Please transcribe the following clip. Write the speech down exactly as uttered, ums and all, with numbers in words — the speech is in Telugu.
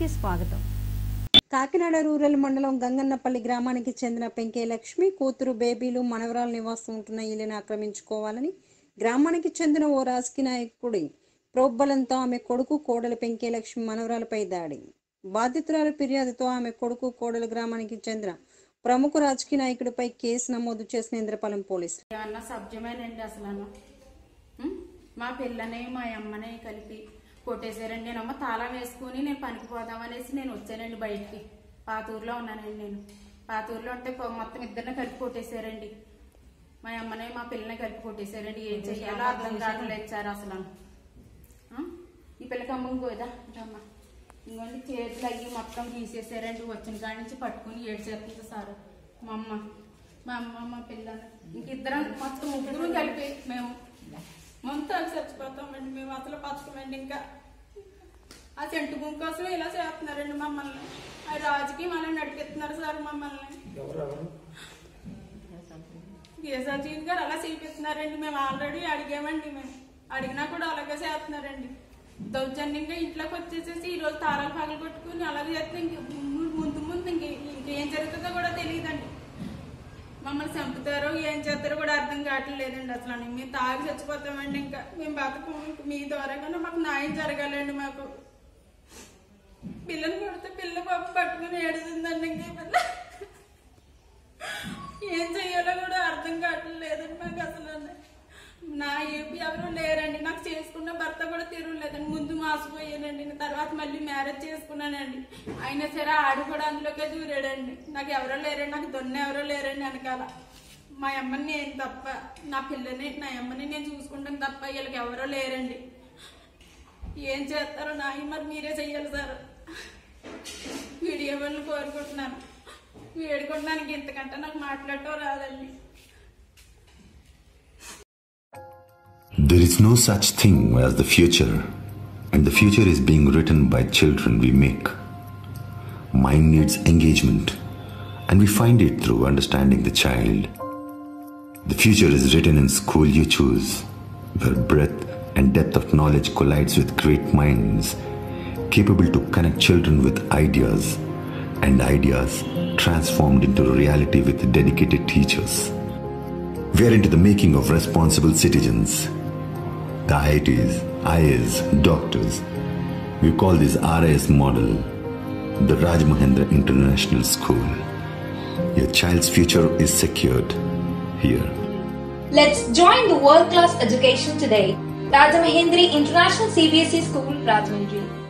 కార్యక్రమానికి స్వాగతం. కాకినాడ రూరల్ మండలం గంగన్నపల్లి గ్రామానికి చెందిన పెంకే లక్ష్మి కూతురు బేబీలు మనవరాలు నివాసం ఉంటున్న ఇల్లుని ఆక్రమించుకోవాలని గ్రామానికి చెందిన ఓ రాజకీయ నాయకుడి ప్రోద్బలంతో ఆమె కొడుకు కోడలు పెంకే లక్ష్మి మనవరాలపై దాడి. బాధితురాల ఫిర్యాదుతో ఆమె కొడుకు కోడలు గ్రామానికి చెందిన ప్రముఖ రాజకీయ నాయకుడిపై కేసు నమోదు చేసిన ఇంద్రపాలెం పోలీసులు. ఏమన్నా సబ్జమేనండి అసలు మా పిల్లని మా అమ్మని కలిపి కొట్టేశారండి. నేనమ్మ తాళం వేసుకుని నేను పనికి పోదామనేసి నేను వచ్చానండి బయటికి. పాతూరులో ఉన్నానండి. నేను పాతూరులో ఉంటే మొత్తం ఇద్దరిని కలిపి కొట్టేశారండి. మా అమ్మని మా పిల్లని కలిపి కొట్టేశారండి. ఏం చెయ్యాలో అర్థం కావట్లేదు సార్ అసలు. ఈ పిల్లకి అమ్మ ఇంకోదా అమ్మ ఇంకోండి చేతులు అయ్యి మొత్తం తీసేసారండి. వచ్చిన కాడి నుంచి పట్టుకుని ఏడ్చేస్తుంది సార్ మా అమ్మ మా అమ్మ మా పిల్లని ఇంకిద్దరం మొత్తం ముగ్గురు కలిపి మేము మొత్తం చచ్చిపోతామండి. మేము అసలు బతకమండి. ఇంకా ఆ సెంటు భూమి కోసం ఇలా చేస్తున్నారండి మమ్మల్ని. ఆ రాజుకి మనం నడిపిస్తున్నారు సార్ మమ్మల్ని. కేసీఆర్ గారు అలా చేపిస్తున్నారండి. మేము ఆల్రెడీ అడిగామండి. మేము అడిగినా కూడా అలాగే చేస్తున్నారండి. దౌర్జన్యంగా ఇంట్లోకి వచ్చేసేసి ఈ రోజు తాళాలు పగలు కొట్టుకుని అలాగే చేస్తే ఇంక ముందు ముందు ఇంక ఇంకేం జరుగుతుందో కూడా తెలియదండి. మమ్మల్ని చంపుతారో ఏం చేస్తారో కూడా అర్థం కావట్లేదండి అసలు. మేము తాగి చచ్చిపోతామండి. ఇంకా మేము బతకం. మీ ద్వారా కన్నా మాకు న్యాయం జరగాలండి. మాకు పిల్లలు కొడితే పిల్ల పాప పట్టుకుని ఏడుతుందండి. ఇంకా ఏం చెయ్యాలో కూడా అర్థం కావట్లేదండి మాకు అసలు. నా ఏపీ ఎవరు లేరండి. నాకు చేసుకున్న భర్త కూడా తిరగలేదండి. ముందు మాసిపోయానండి. తర్వాత మళ్ళీ మ్యారేజ్ చేసుకున్నానండి. అయినా సరే ఆడు కూడా అందులోకే దూరాడండి. నాకు ఎవరో లేరండి. నాకు దొన్న ఎవరో లేరండి వెనకాల. మా అమ్మని నేను తప్ప నా పిల్లని నా అమ్మని నేను చూసుకుంటాను తప్ప వీళ్ళకి ఎవరో లేరండి. ఏం చేస్తారో నా మరి మీరే చెయ్యాలి సార్. వీడియో వాళ్ళు కోరుకుంటున్నాను. వేడుకుంటున్నానికి ఇంతకంటే నాకు మాట్లాడటం రాదండి. There is no such thing as the future, and the future is being written by children we make. Mind needs engagement, and we find it through understanding the child. The future is written in school you choose, where breadth and depth of knowledge collides with great minds, capable to connect children with ideas, and ideas transformed into reality with dedicated teachers. We are into the making of responsible citizens. The I I Ts, I A S, doctors. We call this R I S model the Raj Mahendra International School. Your child's future is secured here. Let's join the world-class education today. Raj Mahendra International C B S E School, Rajahmundry.